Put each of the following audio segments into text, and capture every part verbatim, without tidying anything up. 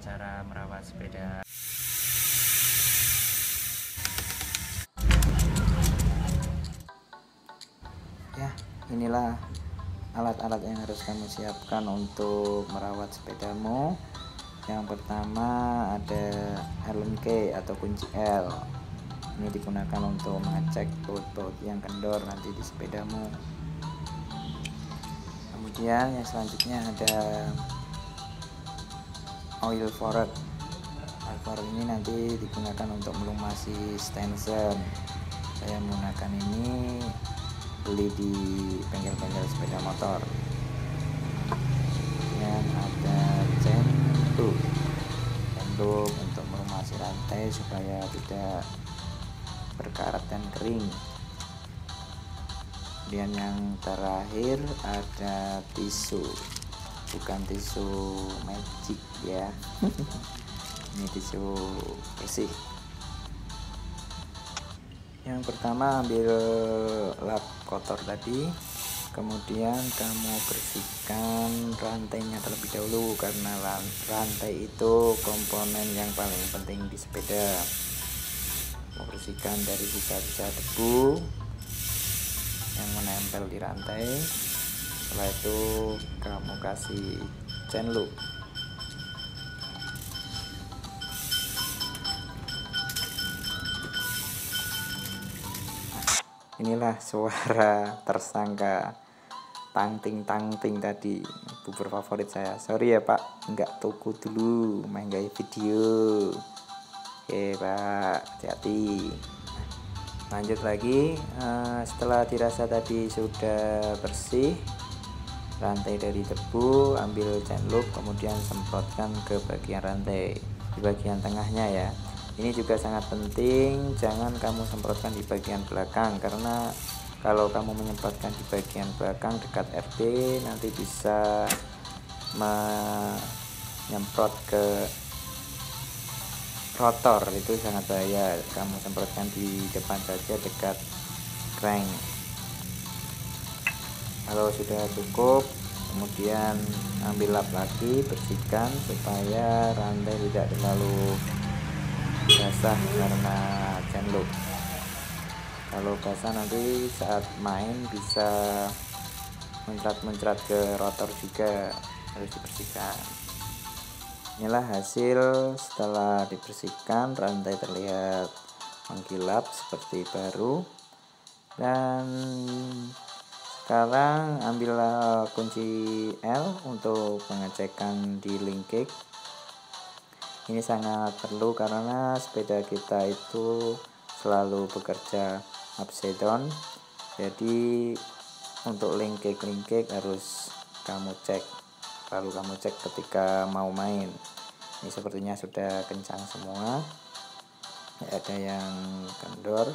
cara merawat sepeda. Ya, inilah alat-alat yang harus kamu siapkan untuk merawat sepedamu. Yang pertama ada Allen key atau kunci L. Ini digunakan untuk mengecek baut-baut yang kendor nanti di sepedamu. Kemudian yang selanjutnya ada oil fork. Oil fork ini nanti digunakan untuk melumasi stanchion. Saya menggunakan ini beli di bengkel-bengkel sepeda motor. Kemudian ada chain loop, chain loop untuk melumasi rantai supaya tidak berkarat dan kering. Kemudian yang terakhir ada tisu, bukan tisu magic ya. Ini tisu bersih. Yang pertama ambil lap kotor tadi, kemudian kamu bersihkan rantainya terlebih dahulu karena rantai itu komponen yang paling penting di sepeda. Kamu bersihkan dari sisa-sisa debu yang menempel di rantai. Setelah itu kamu kasih chain loop. Inilah suara tersangka tangting tangting tadi, bubur favorit saya. Sorry ya Pak, nggak tuku dulu, main gaya video. Oke Pak, hati-hati. Lanjut lagi, setelah dirasa tadi sudah bersih rantai dari debu, ambil chain loop, kemudian semprotkan ke bagian rantai di bagian tengahnya ya. Ini juga sangat penting, jangan kamu semprotkan di bagian belakang, karena kalau kamu menyemprotkan di bagian belakang dekat R D nanti bisa menyemprot ke rotor, itu sangat bahaya. Kamu semprotkan di depan saja dekat crank. Kalau sudah cukup, kemudian ambil lap lagi, bersihkan supaya rantai tidak terlalu basah karena chain loop. Kalau basah nanti saat main bisa mencrat-mencrat ke rotor juga, harus dibersihkan. Inilah hasil setelah dibersihkan, rantai terlihat mengkilap seperti baru. Dan sekarang ambillah kunci L untuk pengecekan di link kick. Ini sangat perlu karena sepeda kita itu selalu bekerja upside down. Jadi untuk link kick link kick harus kamu cek, lalu kamu cek ketika mau main. Ini sepertinya sudah kencang semua, tidak ada yang kendor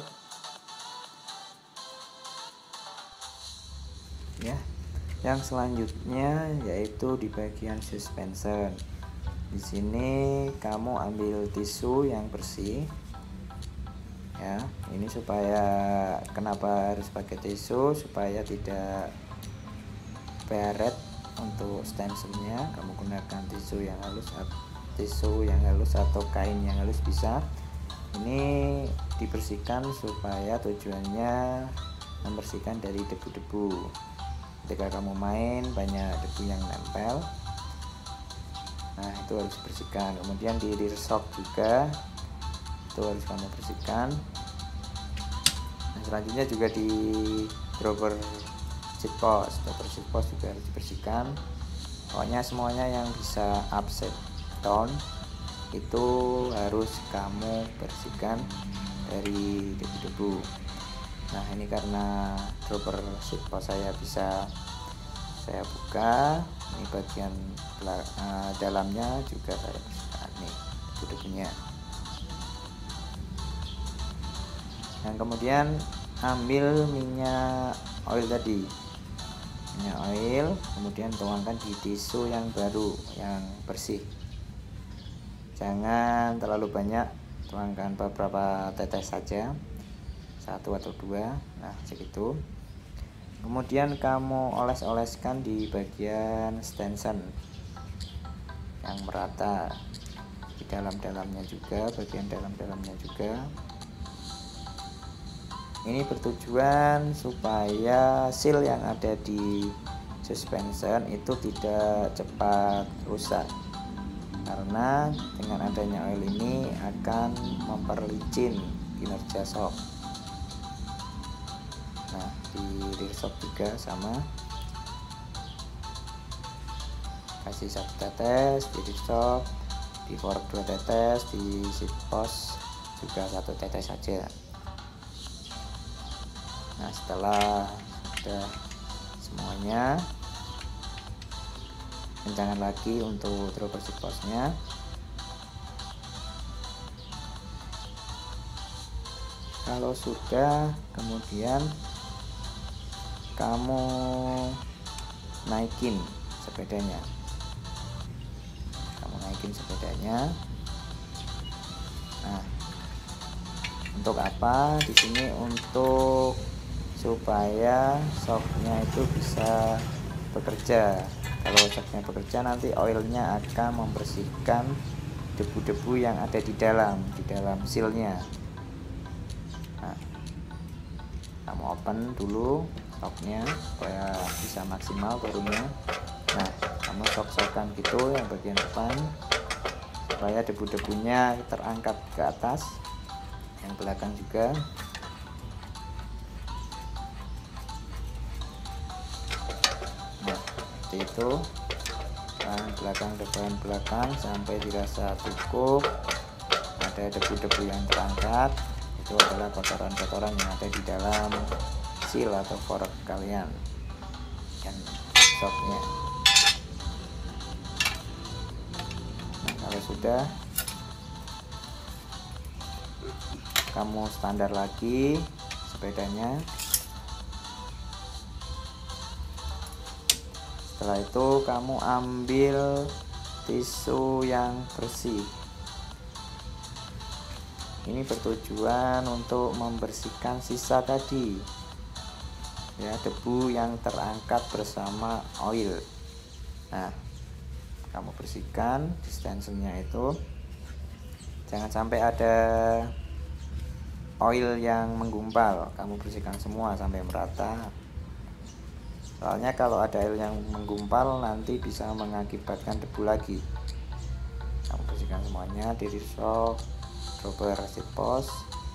ya. Yang selanjutnya yaitu di bagian suspension. Di sini kamu ambil tisu yang bersih ya. Ini supaya, kenapa harus pakai tisu, supaya tidak baret untuk stanchionnya. Kamu gunakan tisu yang halus, tisu yang halus atau kain yang halus bisa. Ini dibersihkan supaya tujuannya membersihkan dari debu-debu. Ketika kamu main banyak debu yang nempel, nah itu harus dibersihkan. Kemudian di rear shock juga itu harus kamu bersihkan. Nah, selanjutnya juga di dropper seat post, dropper seat post juga harus dibersihkan. Pokoknya semuanya yang bisa upside down itu harus kamu bersihkan dari debu-debu. Nah ini karena dropper seat post saya bisa saya buka, ini bagian uh, dalamnya juga saya bersihkan nih debu-debunya. Dan kemudian ambil minyak oil tadi, minyak oil, kemudian tuangkan di tisu yang baru yang bersih. Jangan terlalu banyak, tuangkan beberapa tetes saja, satu atau dua, nah segitu. Kemudian kamu oles-oleskan di bagian stanchion yang merata. dalam-dalamnya juga, bagian dalam-dalamnya juga. Ini bertujuan supaya seal yang ada di suspension itu tidak cepat rusak, karena dengan adanya oil ini akan memperlicin kinerja shock. Nah, di rear shock juga sama, kasih satu tetes di rear shock, di fork dua tetes, di seat post juga satu tetes saja. Nah, setelah sudah semuanya, kencangkan lagi untuk dropper seat postnya. Kalau sudah, kemudian kamu naikin sepedanya. Kamu naikin sepedanya. Nah, untuk apa? Di sini untuk supaya shocknya itu bisa bekerja. Kalau shocknya bekerja, nanti oilnya akan membersihkan debu-debu yang ada di dalam, di dalam sealnya. Nah, kamu open dulu shocknya supaya bisa maksimal turunnya. Nah, kamu shock-shockan gitu yang bagian depan supaya debu-debunya terangkat ke atas, yang belakang juga. Nah, seperti itu, depan belakang depan belakang sampai dirasa cukup. Ada debu-debu yang terangkat, itu adalah kotoran-kotoran yang ada di dalam seal atau fork kalian dan shocknya. Nah, kalau sudah, kamu standar lagi sepedanya. Setelah itu kamu ambil tisu yang bersih. Ini bertujuan untuk membersihkan sisa tadi, ya, debu yang terangkat bersama oil. Nah, kamu bersihkan distensionnya itu, jangan sampai ada oil yang menggumpal. Kamu bersihkan semua sampai merata, soalnya kalau ada oil yang menggumpal nanti bisa mengakibatkan debu lagi. Kamu bersihkan semuanya di rear shock, dropper, seat post.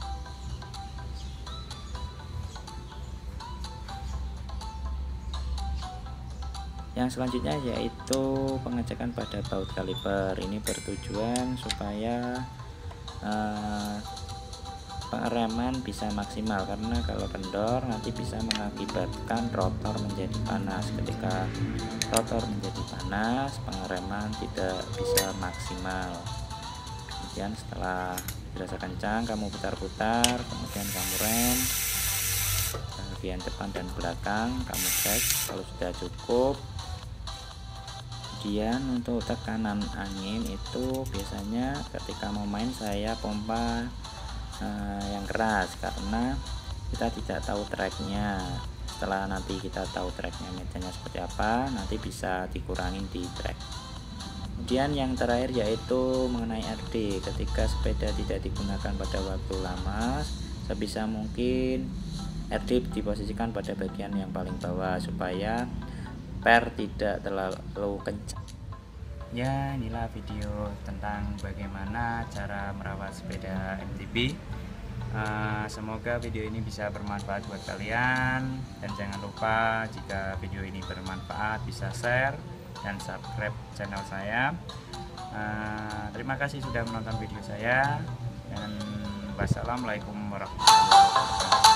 Yang selanjutnya yaitu pengecekan pada baut kaliper. Ini bertujuan supaya uh, pengereman bisa maksimal, karena kalau kendor nanti bisa mengakibatkan rotor menjadi panas. Ketika rotor menjadi panas, pengereman tidak bisa maksimal. Kemudian setelah dirasa kencang, kamu putar-putar, kemudian kamu rem bagian depan dan belakang, kamu cek kalau sudah cukup. Kemudian untuk tekanan angin itu biasanya ketika mau main saya pompa eh, yang keras, karena kita tidak tahu tracknya. Setelah nanti kita tahu tracknya medannya seperti apa, nanti bisa dikurangin di track. Kemudian yang terakhir yaitu mengenai R D. Ketika sepeda tidak digunakan pada waktu lama, sebisa mungkin R D diposisikan pada bagian yang paling bawah supaya per tidak terlalu kencang. Ya, inilah video tentang bagaimana cara merawat sepeda M T B. Uh, semoga video ini bisa bermanfaat buat kalian, dan jangan lupa jika video ini bermanfaat bisa share dan subscribe channel saya. Uh, terima kasih sudah menonton video saya, dan wassalamualaikum warahmatullahi wabarakatuh.